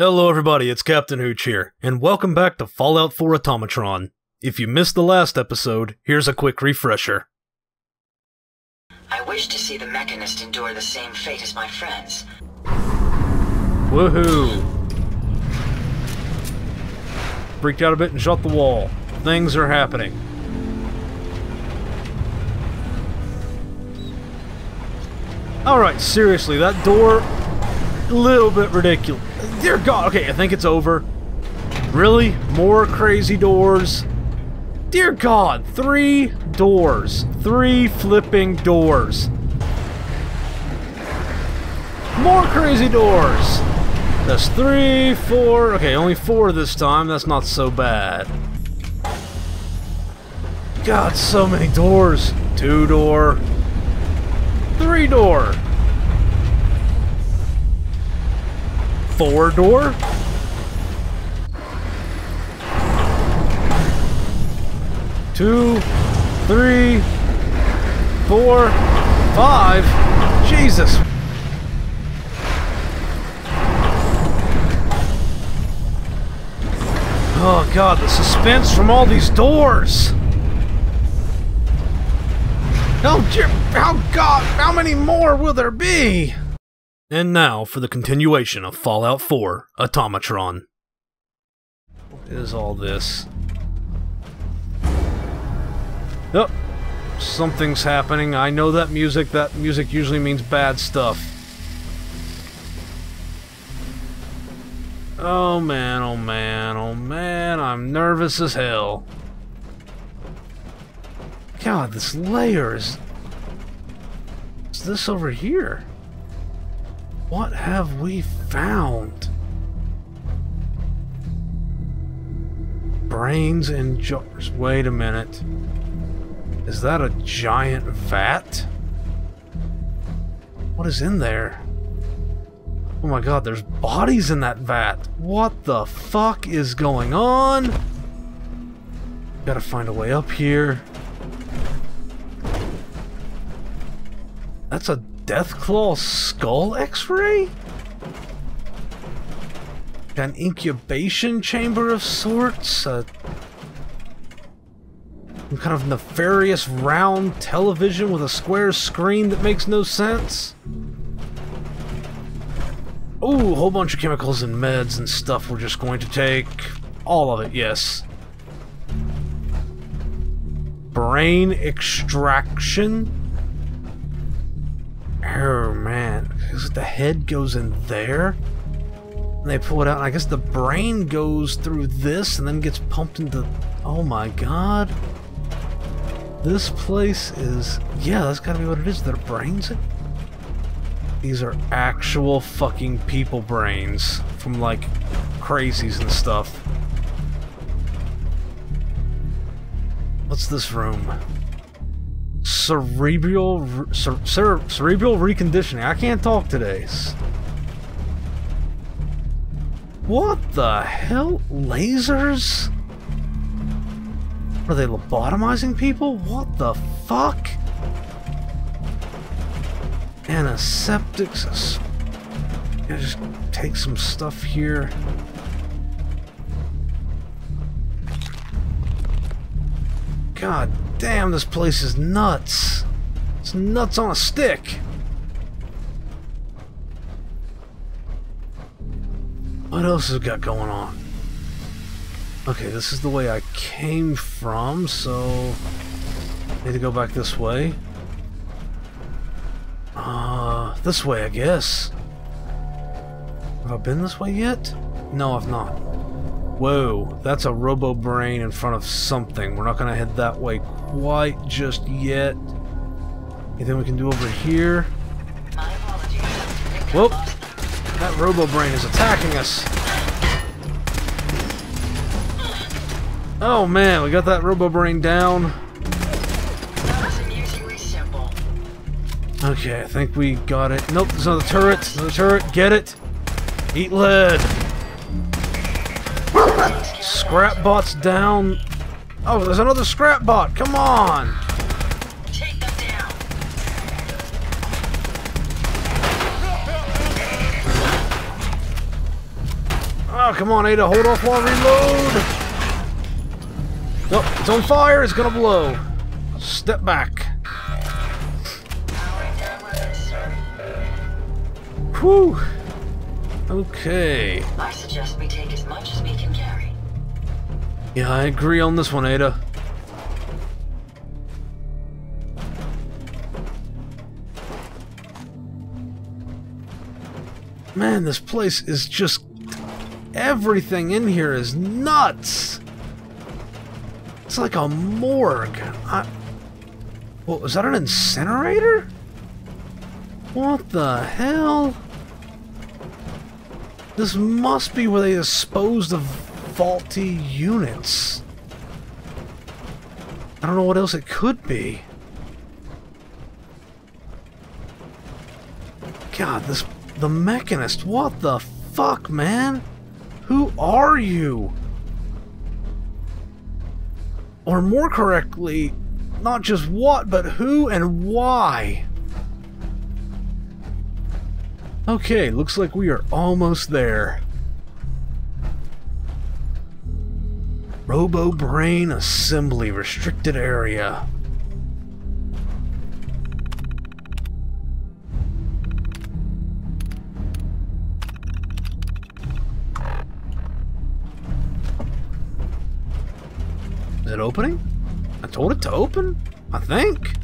Hello everybody, it's Captain Hooch here, and welcome back to Fallout 4 Automatron. If you missed the last episode, here's a quick refresher. I wish to see the Mechanist endure the same fate as my friends. Woohoo! Freaked out a bit and shut the wall. Things are happening. Alright, seriously, that door... a little bit ridiculous. Dear God, okay, I think it's over. Really? More crazy doors? Dear God, 3 doors. 3 flipping doors. More crazy doors. That's 3, 4... okay, only 4 this time. That's not so bad. God, so many doors. 2 door. 3 door. 4 door. 2, 3, 4, 5. Jesus. Oh God, the suspense from all these doors. How many more will there be? And now for the continuation of Fallout 4 Automatron. What is all this? Oh, something's happening. I know that music. That music usually means bad stuff. Oh man, oh man, oh man, I'm nervous as hell. God, this layer is... what's this over here? What have we found? Brains in jars. Wait a minute. Is that a giant vat? What is in there? Oh my God, there's bodies in that vat. What the fuck is going on? Gotta find a way up here. That's a Deathclaw skull x-ray? An incubation chamber of sorts? Some kind of nefarious round television with a square screen that makes no sense? Ooh, a whole bunch of chemicals and meds and stuff we're just going to take. All of it, yes. Brain extraction? Oh man, because the head goes in there, and they pull it out, and I guess the brain goes through this and then gets pumped into... oh my God. This place is... yeah, that's gotta be what it is. Their brains? These are actual fucking people brains from, like, crazies and stuff. What's this room? Cerebral reconditioning. I can't talk today. What the hell? Lasers? Are they lobotomizing people? What the fuck? Antiseptics. I just take some stuff here. God damn, this place is nuts. It's nuts on a stick. What else has it got going on? Okay, this is the way I came from, so... I need to go back this way. This way, I guess. Have I been this way yet? No, I've not. Whoa, that's a robo-brain in front of something. We're not gonna head that way quite just yet. Anything we can do over here? Whoop! That robo-brain is attacking us! Oh man, we got that robo-brain down. Okay, I think we got it. Nope, there's another turret. Another turret. Get it! Eat lead! Scrap bot's down. Oh, there's another scrap bot. Come on! Take them down. Oh, come on, Ada, hold off while I reload! Oh, it's on fire, it's gonna blow. Step back. Whew. Okay. I suggest we take as much as we can carry. Yeah, I agree on this one, Ada. Man, this place is just... everything in here is nuts! It's like a morgue. What, was that an incinerator? What the hell? This must be where they disposed of faulty units. I don't know what else it could be. God, the Mechanist, what the fuck, man? Who are you? Or more correctly, not just what, but who and why? Okay, looks like we are almost there. Robo-Brain Assembly Restricted Area. Is it opening? I told it to open? I think?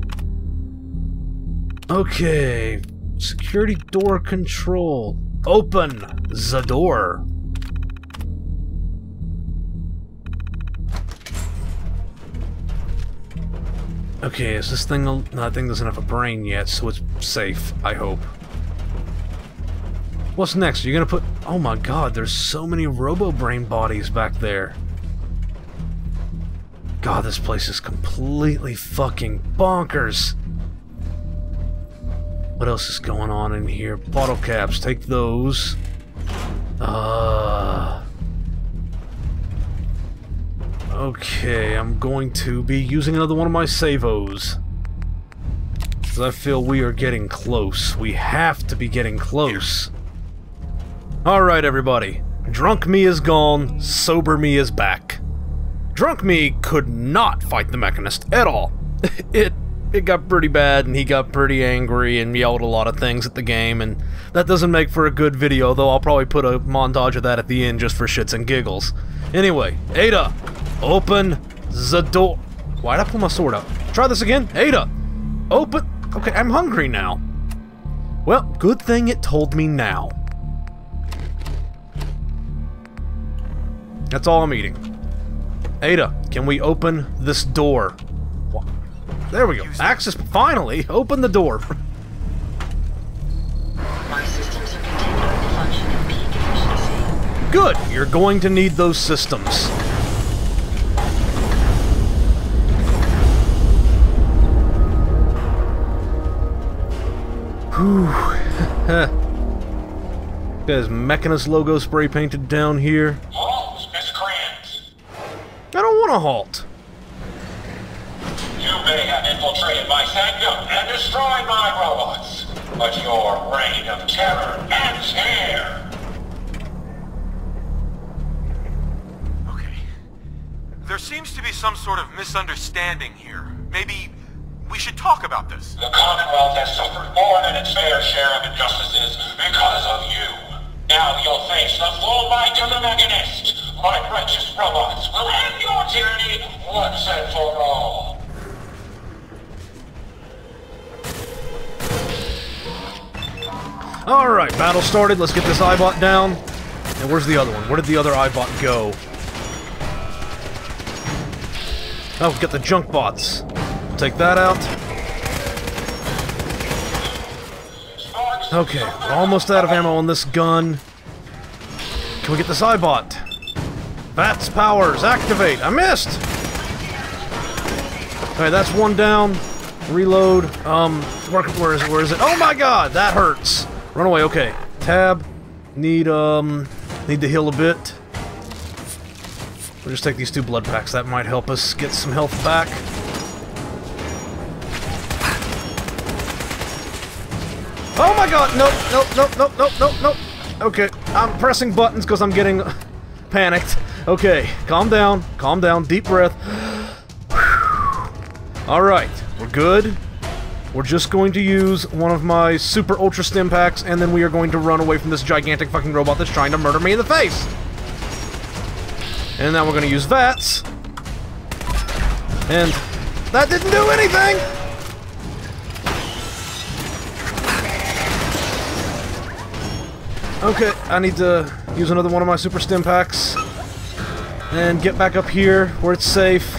Okay. Security door control. Open the door. Okay, is this thing... no, that thing doesn't have a brain yet, so it's safe, I hope. What's next? Are you gonna put... oh my god, there's so many Robo-Brain bodies back there. God, this place is completely fucking bonkers. What else is going on in here? Bottle caps, take those. Okay, I'm going to be using another one of my savos. Because I feel we are getting close. We have to be getting close. Alright, everybody. Drunk me is gone, sober me is back. Drunk me could not fight the Mechanist at all. It got pretty bad, and he got pretty angry and yelled a lot of things at the game, and that doesn't make for a good video, though I'll probably put a montage of that at the end just for shits and giggles. Anyway, Ada, open the door. Why'd I pull my sword out? Try this again. Ada, open... okay, I'm hungry now. Well, good thing it told me now. That's all I'm eating. Ada, can we open this door? There we go. Access, finally! Open the door! My systems are continuing to function at peak efficiency. Good! You're going to need those systems. Whew. Got his Mechanist logo spray painted down here. Halt, miscreants! I don't want to halt. You may have infiltrated my sanctum and destroyed my robots, but your reign of terror ends here! Okay. There seems to be some sort of misunderstanding here. Maybe we should talk about this. The Commonwealth has suffered more than its fair share of injustices because of you. Now you'll face the full might of the Mechanist. My righteous robots will end your tyranny once and for all. Alright, battle started. Let's get this Eyebot down. And where's the other one? Where did the other Eyebot go? Oh, we've got the junk bots. Take that out. Okay, we're almost out of ammo on this gun. Can we get this Eyebot? Bats powers, activate! I missed! Alright, that's one down. Reload. Where is it? Oh my god, that hurts! Run away, okay. Tab. Need to heal a bit. We'll just take these 2 blood packs. That might help us get some health back. Oh my god! Nope, nope, nope, nope, nope, nope, nope. Okay, I'm pressing buttons because I'm getting panicked. Okay, calm down, deep breath. Alright, we're good. We're just going to use one of my super ultra stim packs, and then we are going to run away from this gigantic fucking robot that's trying to murder me in the face. And now we're going to use VATS. And that didn't do anything! Okay, I need to use another one of my super stim packs. And get back up here, where it's safe.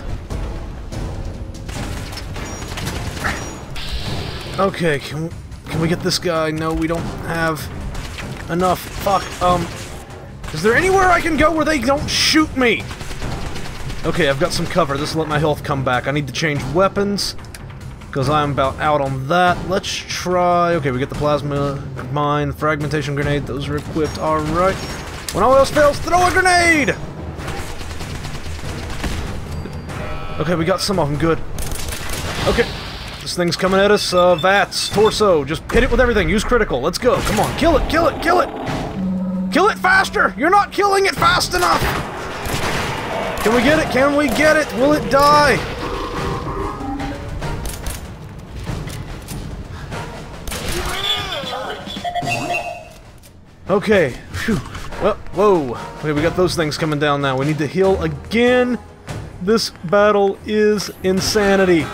Okay, can we get this guy? No, we don't have enough. Fuck, is there anywhere I can go where they don't shoot me? Okay, I've got some cover. This will let my health come back. I need to change weapons, because I'm about out on that. Let's try... Okay, we get the plasma mine, fragmentation grenade. Those are equipped. Alright. When all else fails, throw a grenade! Okay, we got some of them. Good. Okay. This thing's coming at us. VATS, torso. Just hit it with everything. Use critical. Let's go. Come on. Kill it. Kill it. Kill it. Kill it faster! You're not killing it fast enough! Can we get it? Can we get it? Will it die? Okay. Phew. Well, whoa. Okay, we got those things coming down now. We need to heal again. This battle is insanity.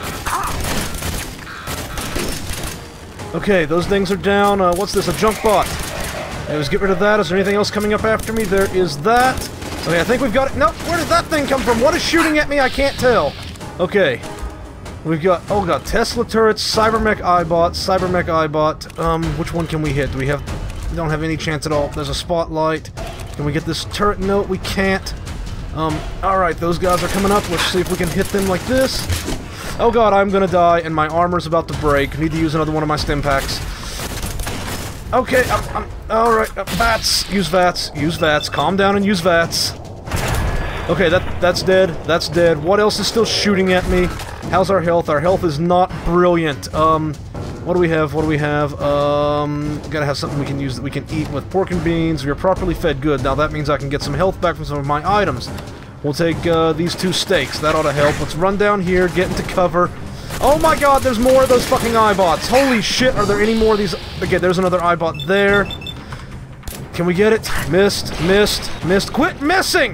Okay, those things are down. What's this? A junk bot. Let's get rid of that. Is there anything else coming up after me? There is that. Okay, I think we've got it. Nope, where did that thing come from? What is shooting at me? I can't tell. Okay. We've got, oh god, Tesla turrets, Cybermech Eyebot. Which one can we hit? Do we have, we don't have any chance at all. There's a spotlight. Can we get this turret? No, we can't. Alright, those guys are coming up. Let's see if we can hit them like this. Oh god, I'm gonna die, and my armor's about to break. Need to use another one of my stim packs. Okay, alright, VATS. Use VATS. Use VATS. Calm down and use VATS. Okay, that's dead. That's dead. What else is still shooting at me? How's our health? Our health is not brilliant. What do we have? What do we have? Gotta have something we can use that we can eat with pork and beans. We are properly fed. Good. Now that means I can get some health back from some of my items. We'll take, these 2 steaks. That ought to help. Let's run down here, get into cover. Oh my god, there's more of those fucking Eyebots. Holy shit, are there any more of these? Okay, there's another Eyebot there. Can we get it? Missed, missed, missed. Quit missing!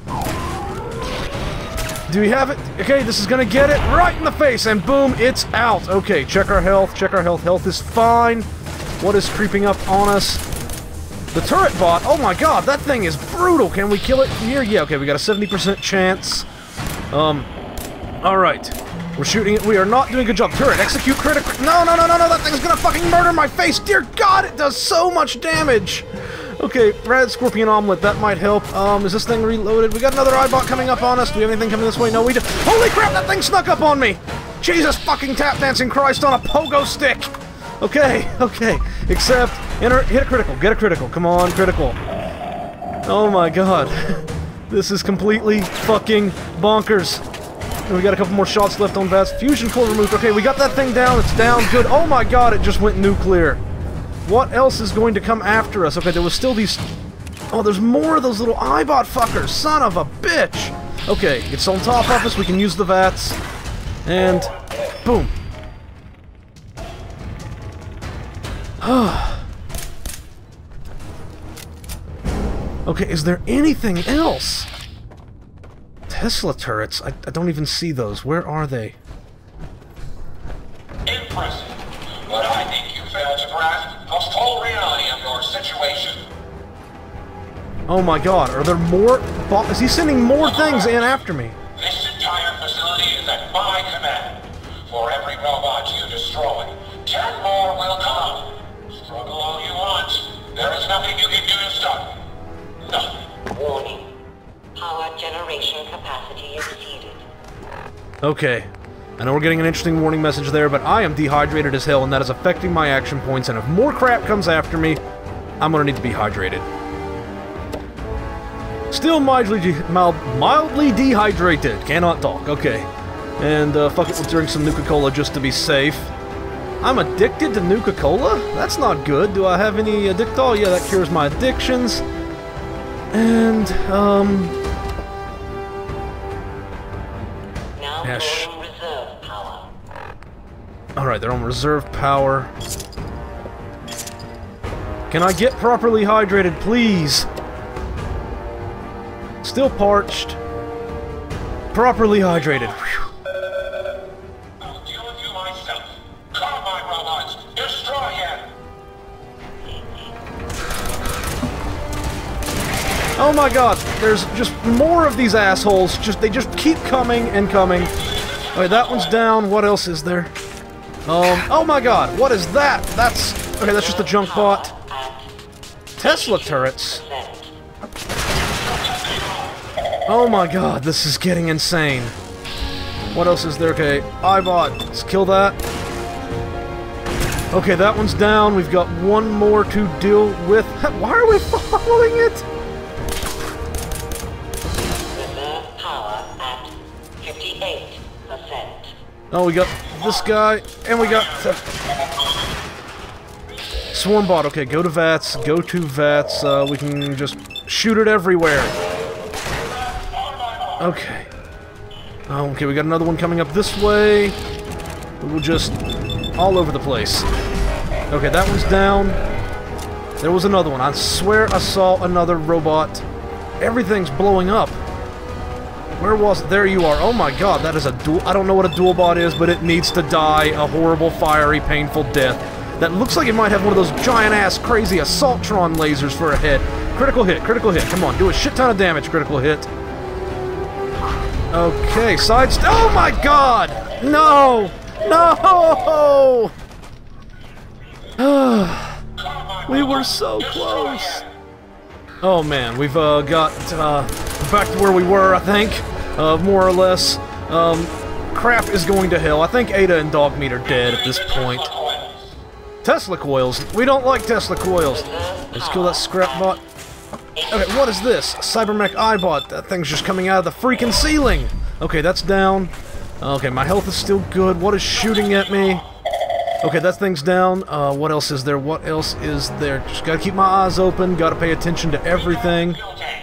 Do we have it? Okay, this is gonna get it right in the face, and boom, it's out. Okay, check our health, check our health. Health is fine. What is creeping up on us? The turret bot, oh my god, that thing is brutal. Can we kill it here? Yeah, okay, we got a 70% chance. Alright. We're shooting it. We are not doing a good job. Turret, execute critical. No, no, no, no, no, that thing's gonna fucking murder my face. Dear god, it does so much damage. Okay, Rad Scorpion Omelet, that might help. Is this thing reloaded? We got another Eyebot coming up on us. Do we have anything coming this way? No, we do. Holy crap, that thing snuck up on me! Jesus fucking tap dancing Christ on a pogo stick! Okay, okay. Except, hit a critical, get a critical. Come on, critical. Oh my god. This is completely fucking bonkers. And we got a couple more shots left on VATS. Fusion core removed. Okay, we got that thing down. It's down. Good. Oh my god, it just went nuclear. What else is going to come after us? Okay, there was still these... Oh, there's more of those little Eyebot fuckers. Son of a bitch. Okay, it's on top of us. We can use the VATS. And... boom. Okay, is there anything else? Tesla turrets? I don't even see those. Where are they? Impressive. But I think you failed to grasp the full reality of your situation. Oh my god, are there more? Is he sending more things in after me? This entire facility is at my command. For every robot you destroy, 10 more will come. Struggle all you want. There is nothing you can do to stop me. Nothing. Warning. Power generation capacity exceeded. Okay. I know we're getting an interesting warning message there, but I am dehydrated as hell, and that is affecting my action points, and if more crap comes after me, I'm gonna need to be hydrated. Still mildly dehydrated. Cannot talk. Okay. And, fuck it, we'll drink some Nuka-Cola just to be safe. I'm addicted to Nuka-Cola? That's not good. Do I have any Addictol? Yeah, that cures my addictions. And, Now Ash. drawing reserve power. Alright, they're on reserve power. Can I get properly hydrated, please? Still parched. Properly hydrated. Whew. I'll deal with you myself. Come, my robots. Destroy him. Oh my god, there's just more of these assholes. They just keep coming and coming. Okay, that one's down. What else is there? Oh my god, what is that? Okay, that's just a junk bot. Tesla turrets. Oh my god, this is getting insane. What else is there? Okay, iBot, let's kill that. Okay, that one's down. We've got one more to deal with. Why are we following it? Reserve power at 58%. Oh, we got this guy, and we got... Swarm bot, okay, go to VATS, we can just shoot it everywhere. Okay. Okay, we got another one coming up this way. We'll just... all over the place. Okay, that one's down. There was another one. I swear I saw another robot. Everything's blowing up. Where was it? There you are. Oh my god, that is a dual... I don't know what a dual bot is, but it needs to die a horrible, fiery, painful death. That looks like it might have one of those giant-ass, crazy Assaultron lasers for a head. Critical hit, critical hit. Come on, do a shit ton of damage, critical hit. Okay, oh my god! No! No! We were so close. Oh man, we've got back to where we were, I think, more or less. Crap is going to hell. I think Ada and Dogmeat are dead at this point. Tesla coils. We don't like Tesla coils. Let's kill that scrap bot. Okay, what is this? Cybermech iBot. That thing's just coming out of the freaking ceiling. Okay, that's down. Okay, my health is still good. What is shooting at me? Okay, that thing's down. What else is there? What else is there? Just gotta keep my eyes open. Gotta pay attention to everything.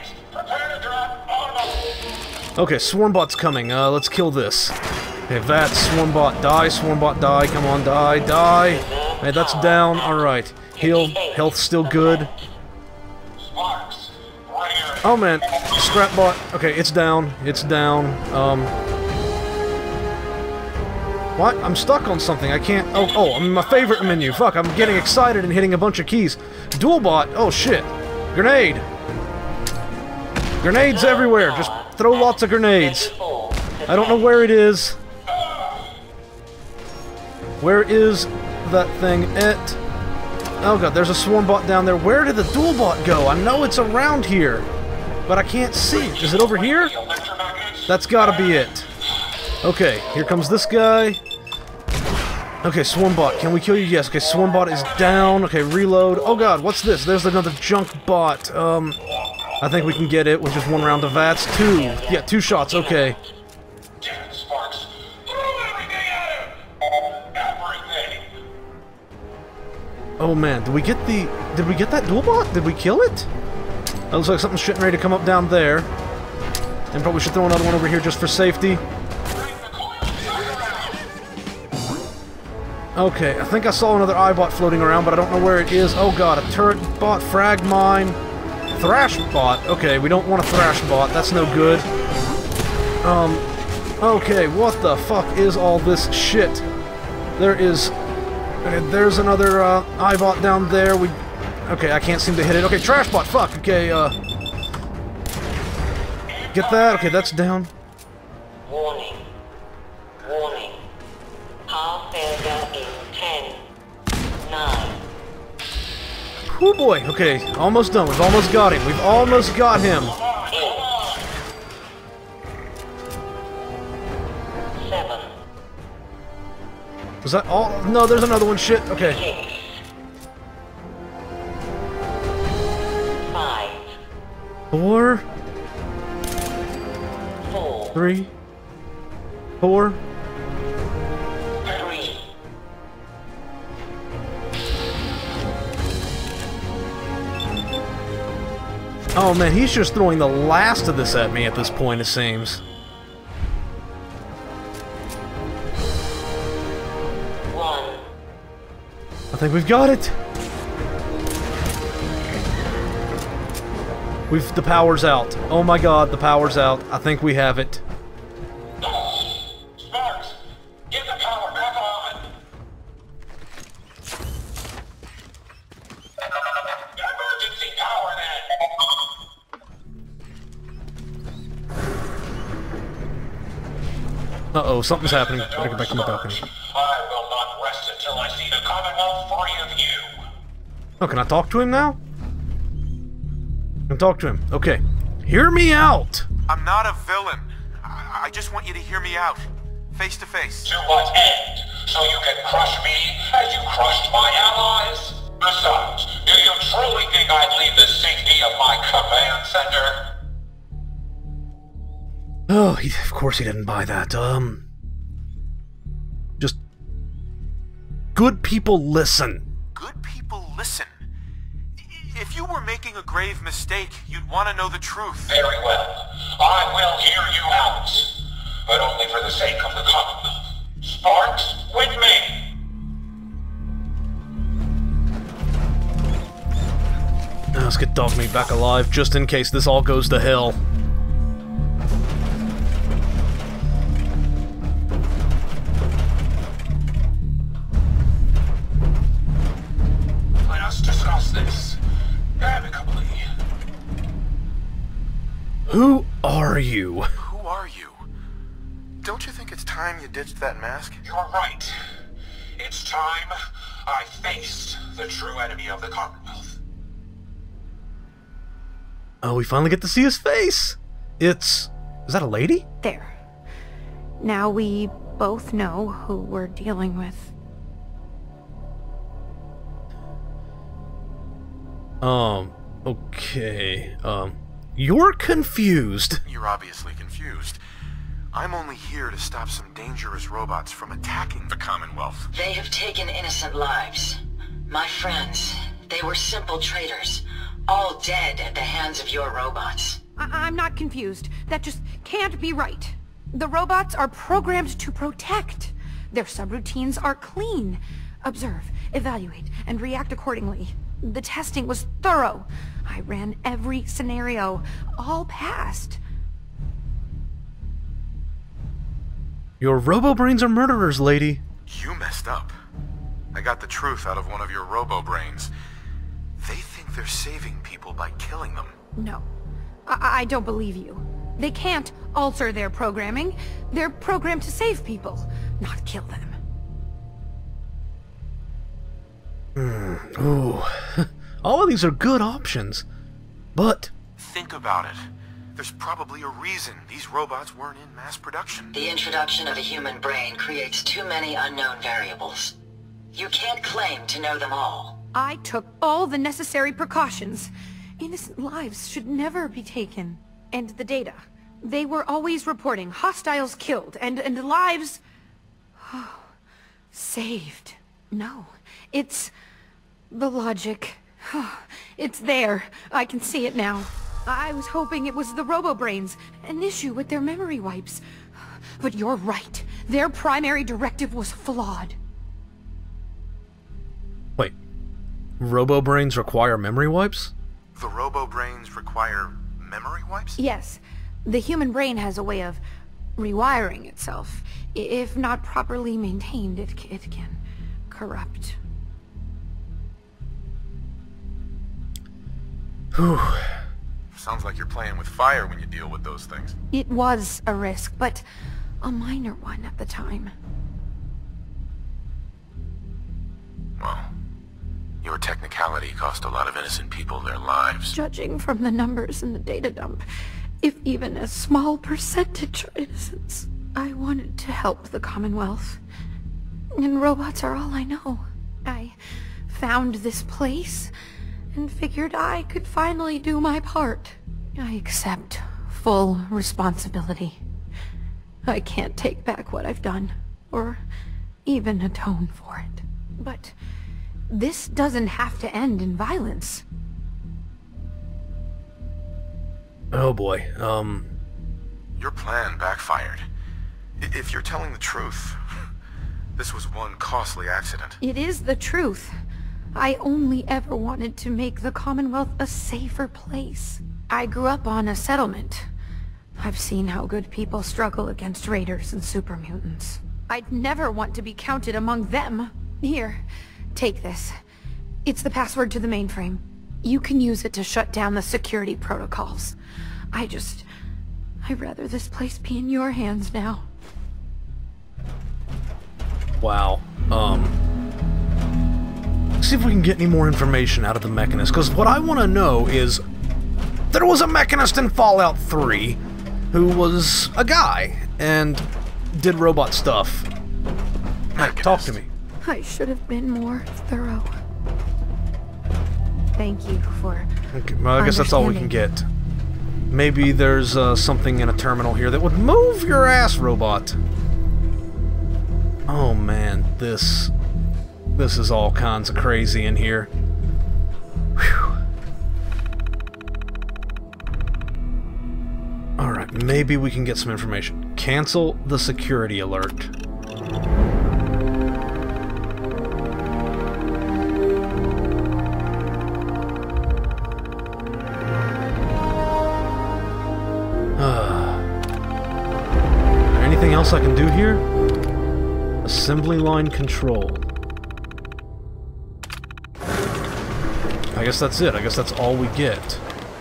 Okay, Swarmbot's coming. Let's kill this. Okay, that Swarmbot die, come on, die. Okay, that's down. Alright. Heal. Health's still good. Oh man, Scrapbot. Okay, it's down. What? I'm stuck on something. I can't... Oh, I'm in my favorite menu. Fuck, I'm getting excited and hitting a bunch of keys. Dualbot. Oh, shit. Grenade. Grenades everywhere. Just throw lots of grenades. I don't know where it is. Where is that thing at? Oh god, there's a Swarmbot down there. Where did the Dualbot go? I know it's around here, but I can't see it. Is it over here? That's gotta be it. Okay, here comes this guy. Okay, Swarmbot, can we kill you? Yes, okay, Swarmbot is down. Okay, reload. Oh god, what's this? There's another junk bot. I think we can get it with just one round of VATS. Two. Yeah, 2 shots, okay. Oh man, did we get that Dualbot? Did we kill it? That looks like something's shitting ready to come up down there. And probably should throw another one over here just for safety. Okay, I think I saw another iBot floating around, but I don't know where it is. Oh god, a turret bot, frag mine, thrash bot. Okay, we don't want a thrash bot. That's no good. Okay, what the fuck is all this shit? There's another iBot down there. Okay, I can't seem to hit it. Okay, trash bot. Fuck. Okay, get that. Okay, that's down. Warning. Power failure in 10, 9. Oh boy. Okay, almost done. We've almost got him. 7. Was that all? No, there's another one. Shit. Okay. 5. 4. 4. 3. 4. 3. Oh man, he's just throwing the last of this at me at this point, it seems. I think we've got it. The power's out. Oh my god, the power's out. I think we have it. Sparks, get the power back on. Emergency power then. Uh-oh, something's happening. I gotta get back to my balcony. I will not rest until I see the Commonwealth free of you. Oh, can I talk to him now? I can talk to him. Okay. Hear me out! I'm not a villain. I just want you to hear me out. Face to face. To what end? So you can crush me as you crushed my allies? Besides, do you truly think I'd leave the safety of my command center? Oh, of course he didn't buy that. Just... Good people listen. Good people listen. If you were making a grave mistake, you'd want to know the truth. Very well. I will hear you out. But only for the sake of the Commonwealth. Sparks, with me! Now let's get Dogmeat back alive, just in case this all goes to hell. Let us discuss this amicably. Who are you? Who are you? Don't you think it's time you ditched that mask? You're right. It's time I faced the true enemy of the Commonwealth. Oh, we finally get to see his face! Is that a lady? There. Now we both know who we're dealing with. Okay. You're confused. You're obviously confused. I'm only here to stop some dangerous robots from attacking the Commonwealth. They have taken innocent lives. My friends, they were simple traitors, all dead at the hands of your robots. I'm not confused. That just can't be right. The robots are programmed to protect. Their subroutines are clean. Observe, evaluate, and react accordingly. The testing was thorough. I ran every scenario. All passed. Your robo-brains are murderers, lady. You messed up. I got the truth out of one of your robo-brains. They think they're saving people by killing them. No. I don't believe you. They can't alter their programming. They're programmed to save people, not kill them. Ooh. All of these are good options. But... Think about it. There's probably a reason these robots weren't in mass production. The introduction of a human brain creates too many unknown variables. You can't claim to know them all. I took all the necessary precautions. Innocent lives should never be taken. And the data. They were always reporting hostiles killed and lives... saved. No, it's... the logic. It's there. I can see it now. I was hoping it was the robo-brains, an issue with their memory wipes. But you're right. Their primary directive was flawed. Wait. Robo-brains require memory wipes? The robo-brains require memory wipes? Yes. The human brain has a way of rewiring itself. If not properly maintained, it can corrupt. Whew. Sounds like you're playing with fire when you deal with those things. It was a risk, but a minor one at the time. Well, your technicality cost a lot of innocent people their lives. Judging from the numbers in the data dump, if even a small percentage are innocents, I wanted to help the Commonwealth. And robots are all I know. I found this place and figured I could finally do my part. I accept full responsibility. I can't take back what I've done, or even atone for it. But this doesn't have to end in violence. Oh boy, Your plan backfired. If you're telling the truth, this was one costly accident. It is the truth. I only ever wanted to make the Commonwealth a safer place. I grew up on a settlement. I've seen how good people struggle against raiders and super mutants. I'd never want to be counted among them. Here, take this. It's the password to the mainframe. You can use it to shut down the security protocols. I'd rather this place be in your hands now. wow. See if we can get any more information out of the Mechanist, because what I want to know is, there was a Mechanist in Fallout 3 who was a guy and did robot stuff. Hey, talk to me. I should have been more thorough. Thank you for Okay, well, I guess that's all we can get. Maybe there's something in a terminal here that would move your ass, robot. Oh man, this is all kinds of crazy in here. Whew. Alright, maybe we can get some information. Cancel the security alert. Anything else I can do here? Assembly line control. I guess that's it. I guess that's all we get.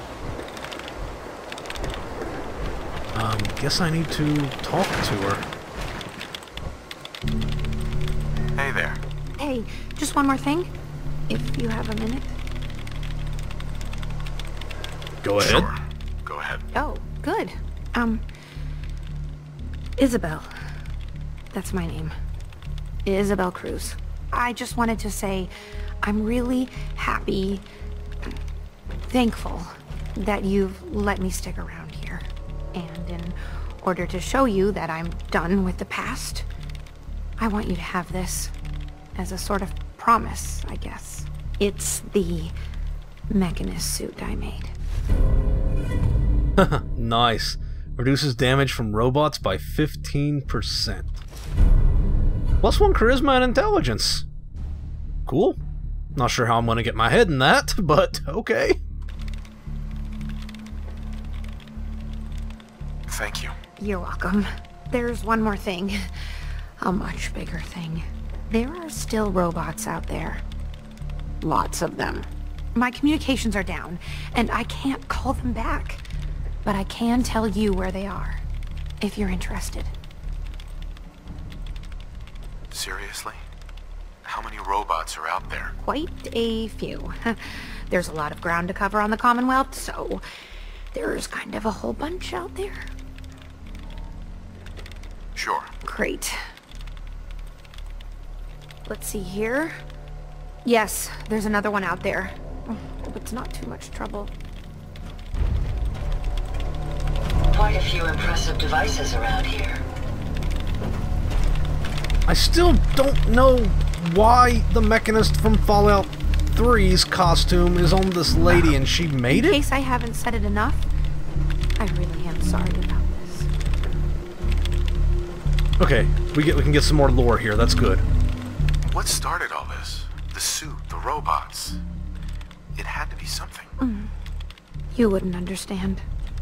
Guess I need to talk to her. Hey there. Hey, just one more thing, if you have a minute. Go ahead. Sure. Go ahead. Oh, good. Isabel. That's my name. Isabel Cruz. I just wanted to say I'm really happy, thankful that you've let me stick around here. And in order to show you that I'm done with the past, I want you to have this as a sort of promise, I guess. It's the Mechanist suit I made. Nice. Reduces damage from robots by 15%. +1 charisma and intelligence. Cool. Not sure how I'm gonna get my head in that, but okay. Thank you. You're welcome. There's one more thing. A much bigger thing. There are still robots out there. Lots of them. My communications are down, and I can't call them back. But I can tell you where they are, if you're interested. Seriously? How many robots are out there? Quite a few. There's a lot of ground to cover on the Commonwealth, so there's kind of a whole bunch out there. Sure. Great. Let's see here. Yes, there's another one out there. Hope it's not too much trouble. Quite a few impressive devices around here. I still don't know why the Mechanist from Fallout 3's costume is on this lady and she made In it? case I haven't said it enough, I really am sorry about this. Okay, we can get some more lore here. That's good. What started all this? The suit, the robots. It had to be something. You wouldn't understand.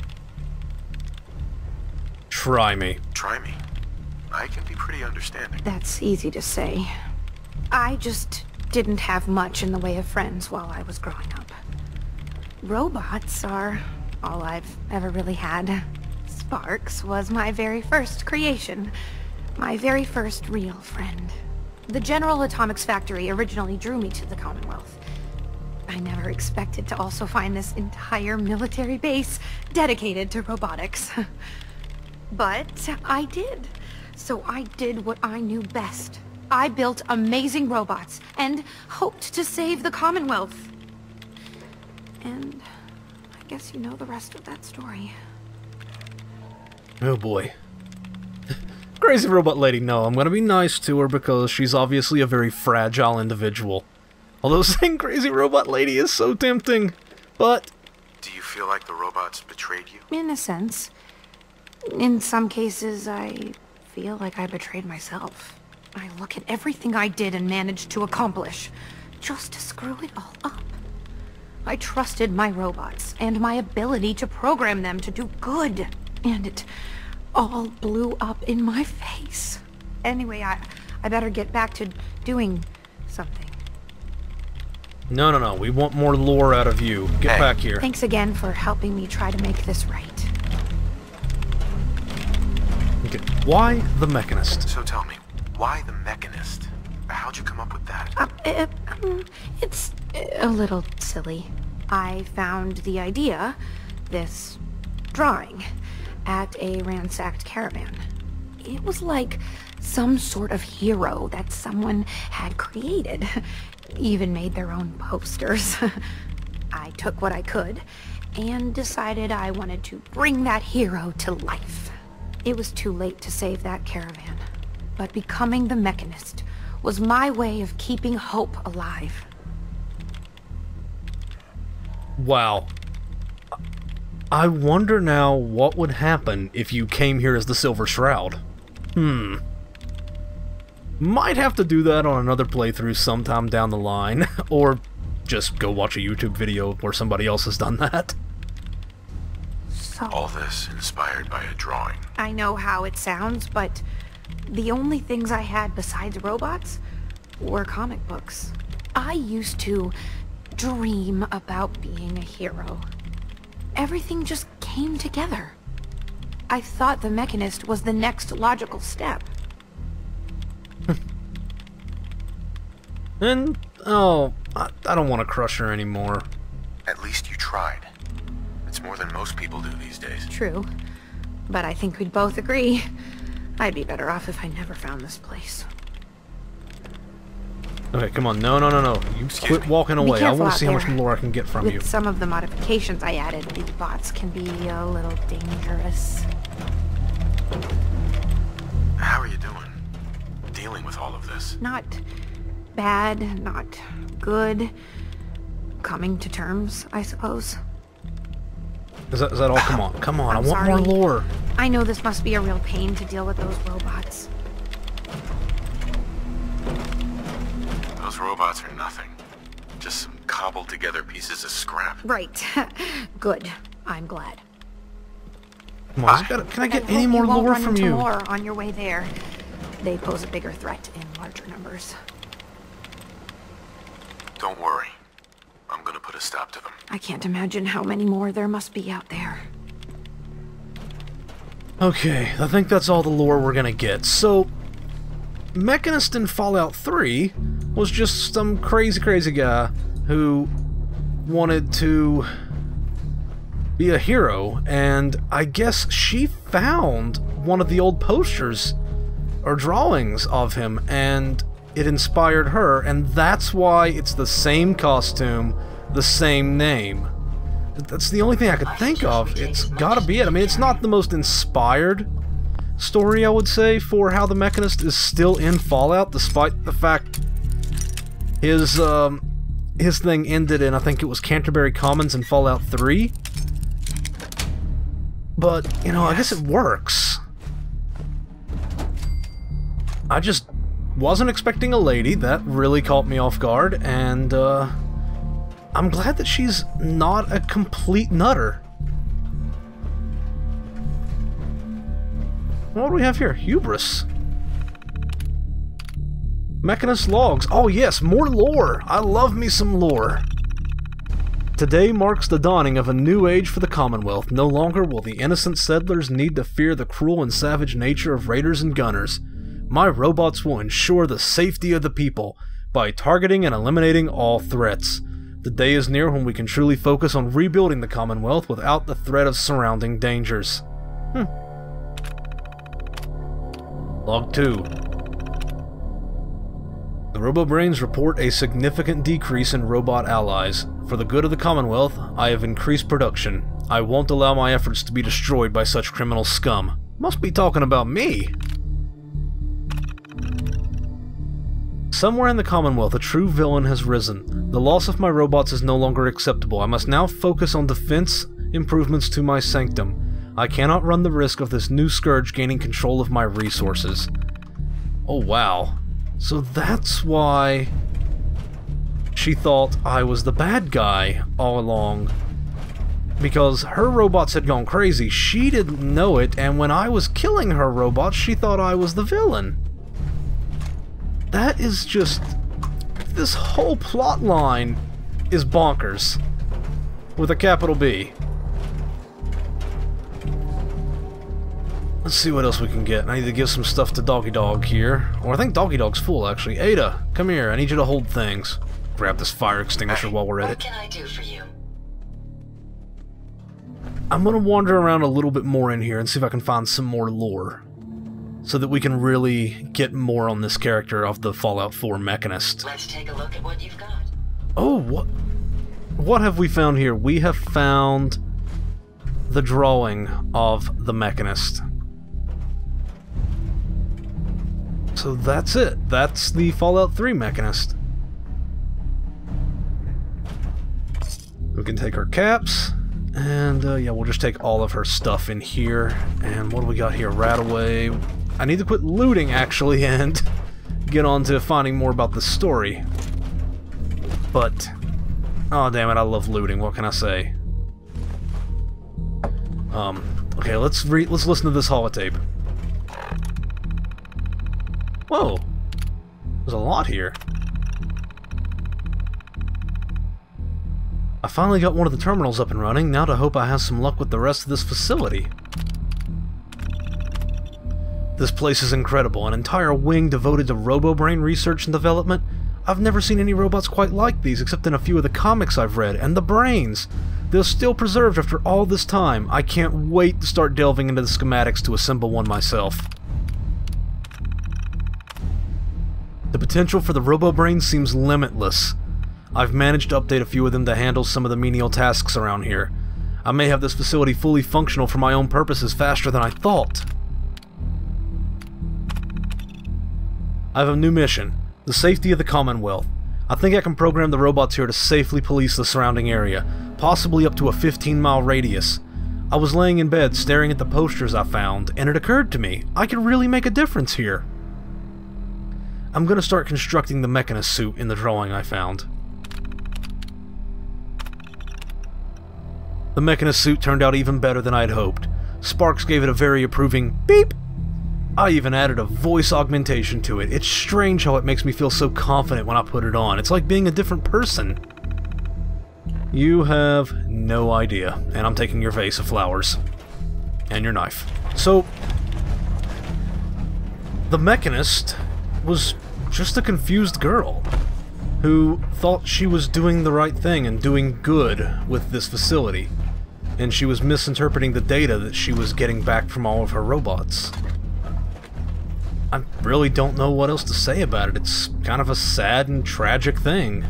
Try me. Try me. I can be pretty understanding. That's easy to say. I just didn't have much in the way of friends while I was growing up. Robots are all I've ever really had. Sparks was my very first creation. My very first real friend. The General Atomics factory originally drew me to the Commonwealth. I never expected to also find this entire military base dedicated to robotics. But I did. So I did what I knew best. I built amazing robots and hoped to save the Commonwealth. And I guess you know the rest of that story. Oh boy. Crazy robot lady, no, I'm gonna be nice to her because she's obviously a very fragile individual. Although saying crazy robot lady is so tempting, but... Do you feel like the robots betrayed you? In a sense. In some cases, I feel like I betrayed myself. I look at everything I did and managed to accomplish, just to screw it all up. I trusted my robots, and my ability to program them to do good, and it all blew up in my face. Anyway, I better get back to doing something. No. We want more lore out of you. Get back here. Thanks again for helping me try to make this right. Okay. Why the Mechanist? So tell me, why the Mechanist? How'd you come up with that? It's a little silly. I found the idea, this drawing, at a ransacked caravan. It was like some sort of hero that someone had created. Even made their own posters. I took what I could and decided I wanted to bring that hero to life. It was too late to save that caravan, but becoming the Mechanist was my way of keeping hope alive. Wow. I wonder now what would happen if you came here as the Silver Shroud. Might have to do that on another playthrough sometime down the line, or just go watch a YouTube video where somebody else has done that. So, All this inspired by a drawing. I know how it sounds, but the only things I had besides robots were comic books. I used to dream about being a hero. Everything just came together. I thought the Mechanist was the next logical step. And, oh, I don't want to crush her anymore. At least you tried. It's more than most people do these days. True, but I think we'd both agree I'd be better off if I never found this place. Okay, come on. No. You quit walking away. I want to see how much lore I can get from you. With some of the modifications I added, these bots can be a little dangerous. How are you doing? Dealing with all of this? Not bad, not good. Coming to terms, I suppose. Is that all? Come on. I want sorry. more lore. I know this must be a real pain to deal with those robots. Those robots are nothing. Just some cobbled together pieces of scrap. Right. Good. I'm glad. Come on, can I get any more lore from you? More on your way there. They pose a bigger threat in larger numbers. Don't worry. I'm gonna put a stop to them. I can't imagine how many more there must be out there. Okay, I think that's all the lore we're gonna get. So, Mechanist in Fallout 3 was just some crazy guy who wanted to be a hero, and I guess she found one of the old posters or drawings of him, and it inspired her, and that's why it's the same costume, the same name. That's the only thing I could think of. It's gotta be it. I mean, it's not the most inspired story, I would say, for how the Mechanist is still in Fallout, despite the fact his thing ended in, I think it was Canterbury Commons in Fallout 3. But, you know, I guess it works. I just wasn't expecting a lady. That really caught me off guard, and I'm glad that she's not a complete nutter. What do we have here? Hubris. Mechanist logs. Oh yes, more lore. I love me some lore. Today marks the dawning of a new age for the Commonwealth. No longer will the innocent settlers need to fear the cruel and savage nature of raiders and gunners. My robots will ensure the safety of the people by targeting and eliminating all threats. The day is near when we can truly focus on rebuilding the Commonwealth without the threat of surrounding dangers. Log 2. The RoboBrains report a significant decrease in robot allies. For the good of the Commonwealth, I have increased production. I won't allow my efforts to be destroyed by such criminal scum. Must be talking about me. Somewhere in the Commonwealth, a true villain has risen. The loss of my robots is no longer acceptable. I must now focus on defense improvements to my sanctum. I cannot run the risk of this new scourge gaining control of my resources. Oh wow. So that's why she thought I was the bad guy all along. Because her robots had gone crazy, she didn't know it, and when I was killing her robots, she thought I was the villain. That is just... this whole plot line is bonkers. With a capital B. Let's see what else we can get. I need to give some stuff to Doggy Dog here. Or I think Doggy Dog's full, actually. Ada, come here. I need you to hold things. Grab this fire extinguisher while we're at it. What can I do for you? I'm gonna wander around a little bit more in here and see if I can find some more lore. So that we can really get more on this character of the Fallout 4 Mechanist. Let's take a look at what you've got. Oh, what have we found here? We have found the drawing of the Mechanist. So that's it. That's the Fallout 3 Mechanist. We can take her caps, and yeah, we'll just take all of her stuff in here. And what do we got here? Rataway. I need to quit looting, actually, and get on to finding more about the story. But, oh damn it, I love looting. What can I say? Okay, let's listen to this holotape. Whoa, there's a lot here. I finally got one of the terminals up and running. Now to hope I have some luck with the rest of this facility. This place is incredible, an entire wing devoted to RoboBrain research and development. I've never seen any robots quite like these, except in a few of the comics I've read, and the brains! They're still preserved after all this time. I can't wait to start delving into the schematics to assemble one myself. The potential for the RoboBrain seems limitless. I've managed to update a few of them to handle some of the menial tasks around here. I may have this facility fully functional for my own purposes faster than I thought. I have a new mission. The safety of the Commonwealth. I think I can program the robots here to safely police the surrounding area, possibly up to a 15-mile radius. I was laying in bed staring at the posters I found, and it occurred to me, I could really make a difference here. I'm gonna start constructing the Mechanist suit in the drawing I found. The Mechanist suit turned out even better than I'd hoped. Sparks gave it a very approving beep. I even added a voice augmentation to it. It's strange how it makes me feel so confident when I put it on. It's like being a different person. You have no idea. And I'm taking your vase of flowers. And your knife. So, the Mechanist was just a confused girl who thought she was doing the right thing and doing good with this facility. And she was misinterpreting the data that she was getting back from all of her robots. I really don't know what else to say about it. It's kind of a sad and tragic thing.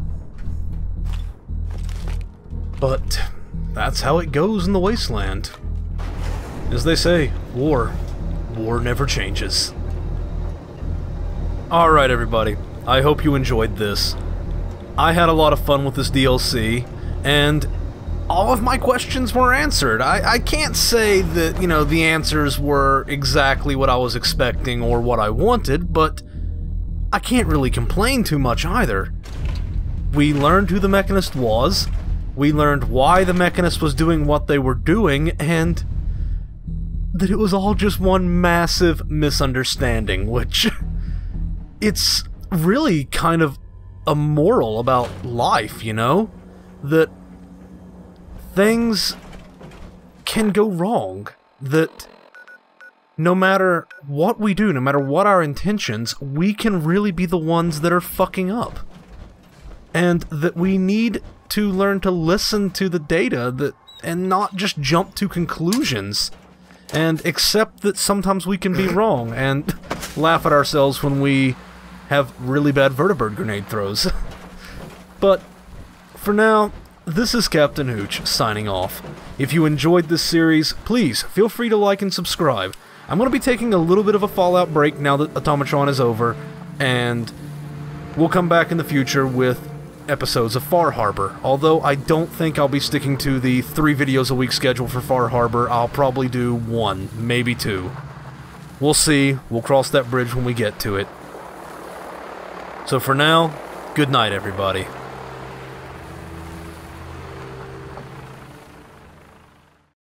But that's how it goes in the wasteland. As they say, war never changes. Alright everybody, I hope you enjoyed this. I had a lot of fun with this DLC, and all of my questions were answered. I can't say that, you know, the answers were exactly what I was expecting or what I wanted, but I can't really complain too much either. We learned who the Mechanist was, we learned why the Mechanist was doing what they were doing, and that it was all just one massive misunderstanding, which... it's really kind of a moral about life, you know? That things can go wrong. That no matter what we do, no matter what our intentions, we can really be the ones that are fucking up. And that we need to learn to listen to the data and not just jump to conclusions. And accept that sometimes we can be wrong, and laugh at ourselves when we have really bad vertibird grenade throws. But for now, this is Captain Hooch, signing off. If you enjoyed this series, please feel free to like and subscribe. I'm going to be taking a little bit of a Fallout break now that Automatron is over, and we'll come back in the future with episodes of Far Harbor. Although I don't think I'll be sticking to the 3 videos a week schedule for Far Harbor. I'll probably do 1, maybe 2. We'll see. We'll cross that bridge when we get to it. So for now, good night, everybody.